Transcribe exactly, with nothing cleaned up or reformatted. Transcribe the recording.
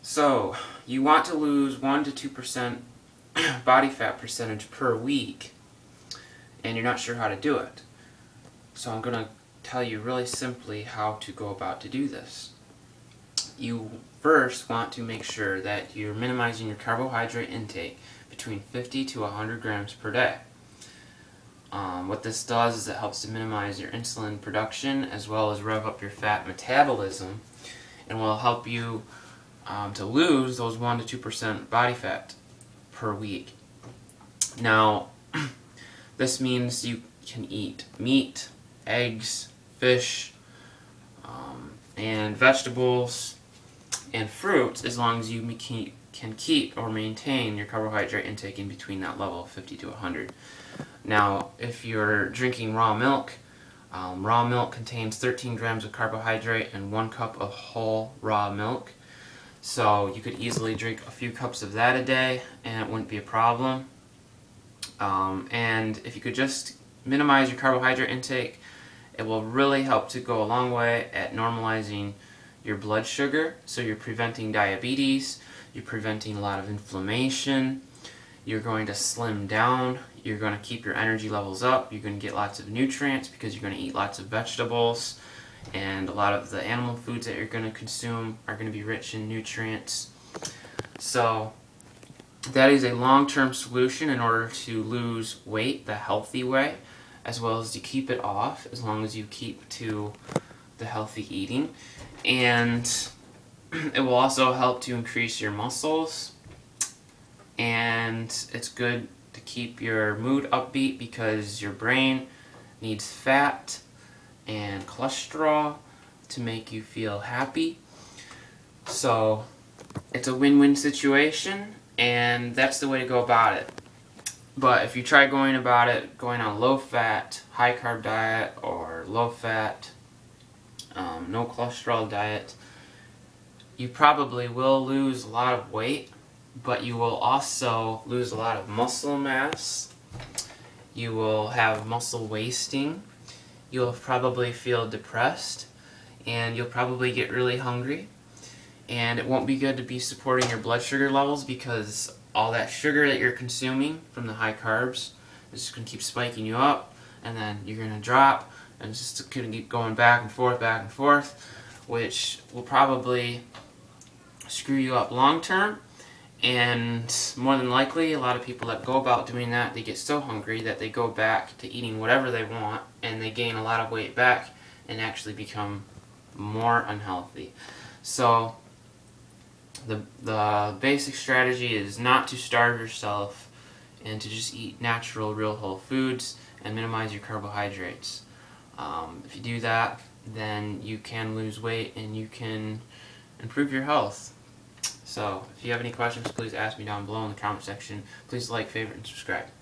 So, you want to lose one to two percent body fat percentage per week, and you're not sure how to do it. So I'm going to tell you really simply how to go about to do this. You first want to make sure that you're minimizing your carbohydrate intake between fifty to one hundred grams per day. Um, what this does is it helps to minimize your insulin production as well as rev up your fat metabolism, and will help you um, to lose those one to two percent body fat per week. Now, this means you can eat meat, eggs, fish, um, and vegetables and fruits as long as you keep, can keep or maintain your carbohydrate intake in between that level of fifty to one hundred. Now, if you're drinking raw milk, um, raw milk contains thirteen grams of carbohydrate and one cup of whole raw milk. So you could easily drink a few cups of that a day and it wouldn't be a problem. Um, and if you could just minimize your carbohydrate intake, it will really help to go a long way at normalizing your blood sugar. So you're preventing diabetes, you're preventing a lot of inflammation, you're going to slim down, you're going to keep your energy levels up, you're going to get lots of nutrients because you're going to eat lots of vegetables, and a lot of the animal foods that you're going to consume are going to be rich in nutrients. So that is a long-term solution in order to lose weight the healthy way, as well as to keep it off as long as you keep to the healthy eating. And it will also help to increase your muscles, and it's good to keep your mood upbeat because your brain needs fat and cholesterol to make you feel happy. So it's a win-win situation, and that's the way to go about it. But if you try going about it going on a low-fat, high-carb diet or low-fat, um, no cholesterol diet, you probably will lose a lot of weight, but you will also lose a lot of muscle mass. You will have muscle wasting. You'll probably feel depressed, and you'll probably get really hungry. And it won't be good to be supporting your blood sugar levels because all that sugar that you're consuming from the high carbs is just going to keep spiking you up, and then you're going to drop, and it's just going to keep going back and forth, back and forth, which will probably screw you up long term. And more than likely, a lot of people that go about doing that, they get so hungry that they go back to eating whatever they want, and they gain a lot of weight back and actually become more unhealthy. So the, the basic strategy is not to starve yourself and to just eat natural, real whole foods and minimize your carbohydrates. Um, if you do that, then you can lose weight and you can improve your health. So, if you have any questions, please ask me down below in the comment section. Please like, favorite, and subscribe.